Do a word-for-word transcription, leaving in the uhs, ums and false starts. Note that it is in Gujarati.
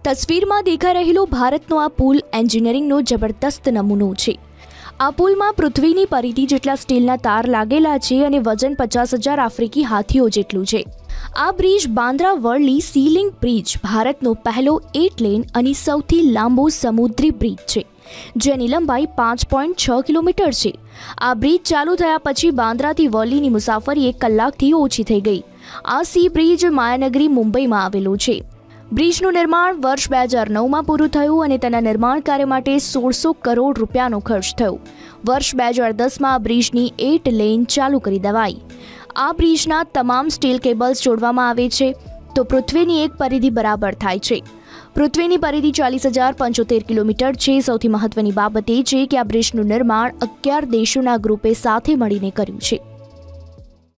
તસવીરમાં દેખાઈ રહેલો ભારતનો આ પુલ એન્જિનિયરિંગનો જબરદસ્ત નમૂનો છે। આ પુલમાં પૃથ્વીની પરિધિ જેટલા સ્ટીલના તાર લાગેલા છે અને વજન પચાસ હજાર આફ્રિકી હાથીઓ જેટલું છે। આ bridge Bandra Worli sea link bridge ભારતનો પહેલો એટ લેન અને સૌથી લાંબો સમુદ્રી બ્રિજ છે, જેની લંબાઈ પાંચ પોઈન્ટ છ કિલોમીટર છે। આ બ્રિજ ચાલુ થયા પછી બાંદ્રાથી વર્લીની મુસાફરી એક કલાકથી ઓછી થઈ ગઈ। આ સી બ્રિજ માયાનગરી મુંબઈમાં આવેલો છે। બ્રિજનું નિર્માણ વર્ષ બે હજાર નવમાં પૂરું થયું અને તેના નિર્માણ કાર્ય માટે સોળસો કરોડ રૂપિયાનો ખર્ચ થયો। વર્ષ બે હજાર દસમાં આ બ્રિજની એટ લેન ચાલુ કરી દેવાઈ। આ બ્રિજના તમામ સ્ટીલ કેબલ્સ જોડવામાં આવે છે તો પૃથ્વીની એક પરિધિ બરાબર થાય છે। પૃથ્વીની પરિધિ ચાલીસ હજાર પંચોતેર કિલોમીટર છે। સૌથી મહત્વની બાબત એ છે કે આ બ્રિજનું નિર્માણ અગિયાર દેશોના ગ્રુપે સાથે મળીને કર્યું છે।